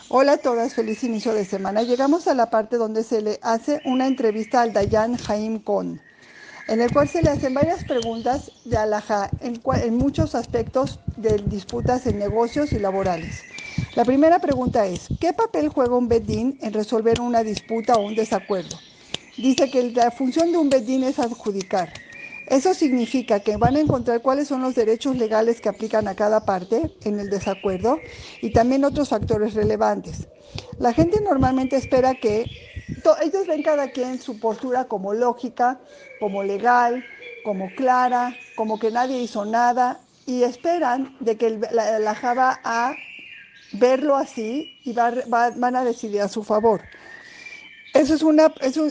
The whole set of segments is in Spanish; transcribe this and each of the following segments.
Hola a todas, feliz inicio de semana. Llegamos a la parte donde se le hace una entrevista al Dayan Haim Kohn, en el cual se le hacen varias preguntas de alajá en muchos aspectos de disputas en negocios y laborales. La primera pregunta es, ¿qué papel juega un bedín en resolver una disputa o un desacuerdo? Dice que la función de un bedín es adjudicar. Eso significa que van a encontrar cuáles son los derechos legales que aplican a cada parte en el desacuerdo y también otros factores relevantes. La gente normalmente espera que ellos ven cada quien su postura como lógica, como legal, como clara, como que nadie hizo nada y esperan de que la Java a verlo así y van a decidir a su favor. Eso es una, eso,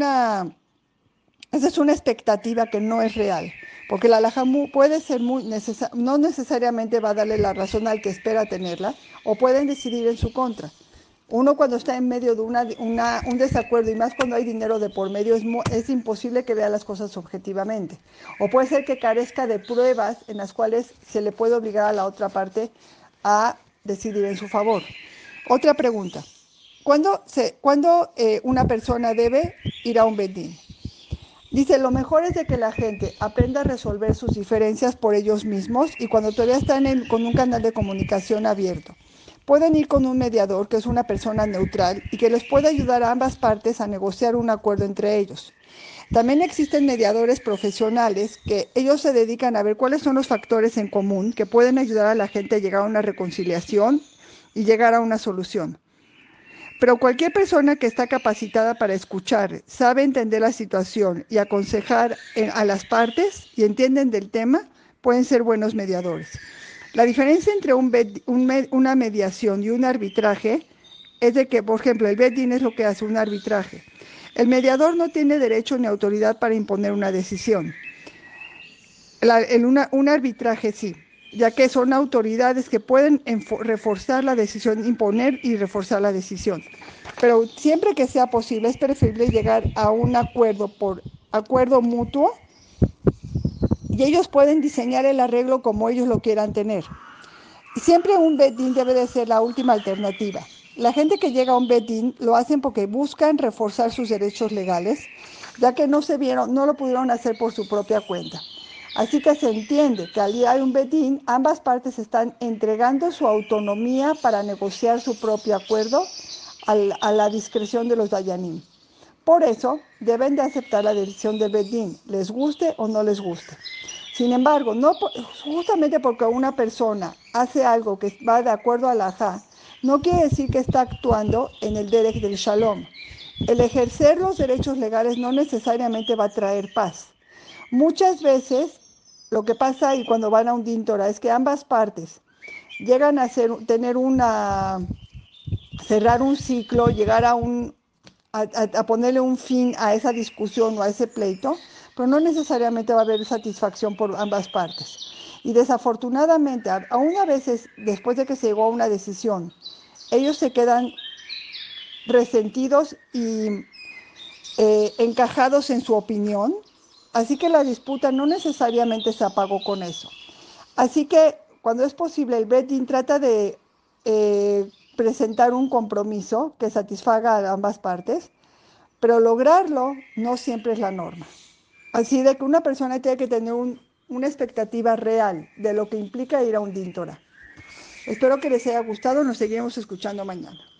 esa es una expectativa que no es real, porque la alhaja puede ser no necesariamente va a darle la razón al que espera tenerla, o pueden decidir en su contra. Uno cuando está en medio de un desacuerdo, y más cuando hay dinero de por medio, es imposible que vea las cosas objetivamente. O puede ser que carezca de pruebas en las cuales se le puede obligar a la otra parte a decidir en su favor. Otra pregunta. ¿Cuándo una persona debe ir a un bedín? Dice, lo mejor es de que la gente aprenda a resolver sus diferencias por ellos mismos y cuando todavía están con un canal de comunicación abierto. Pueden ir con un mediador, que es una persona neutral, y que les puede ayudar a ambas partes a negociar un acuerdo entre ellos. También existen mediadores profesionales que ellos se dedican a ver cuáles son los factores en común que pueden ayudar a la gente a llegar a una reconciliación y llegar a una solución. Pero cualquier persona que está capacitada para escuchar, sabe entender la situación y aconsejar a las partes y entienden del tema, pueden ser buenos mediadores. La diferencia entre una mediación y un arbitraje es de que, por ejemplo, el bedín es lo que hace un arbitraje. El mediador no tiene derecho ni autoridad para imponer una decisión. Un arbitraje sí, ya que son autoridades que pueden reforzar la decisión, imponer y reforzar la decisión. Pero siempre que sea posible, es preferible llegar a un acuerdo por acuerdo mutuo y ellos pueden diseñar el arreglo como ellos lo quieran tener. Siempre un bedín debe de ser la última alternativa. La gente que llega a un bedín lo hacen porque buscan reforzar sus derechos legales, ya que no lo pudieron hacer por su propia cuenta. Así que se entiende que al ir a un bedín, ambas partes están entregando su autonomía para negociar su propio acuerdo a la discreción de los dayanim. Por eso, deben de aceptar la decisión del bedín, les guste o no les guste. Sin embargo, no, justamente porque una persona hace algo que va de acuerdo a la halajá, no quiere decir que está actuando en el derech del shalom. El ejercer los derechos legales no necesariamente va a traer paz. Muchas veces lo que pasa y cuando van a un dintora es que ambas partes llegan a cerrar un ciclo, llegar a ponerle un fin a esa discusión o a ese pleito, pero no necesariamente va a haber satisfacción por ambas partes. Y desafortunadamente, aún a veces después de que se llegó a una decisión, ellos se quedan resentidos y encajados en su opinión, así que la disputa no necesariamente se apagó con eso. Así que cuando es posible, el Betin trata de presentar un compromiso que satisfaga a ambas partes, pero lograrlo no siempre es la norma. Así de que una persona tiene que tener una expectativa real de lo que implica ir a un dintora. Espero que les haya gustado, nos seguiremos escuchando mañana.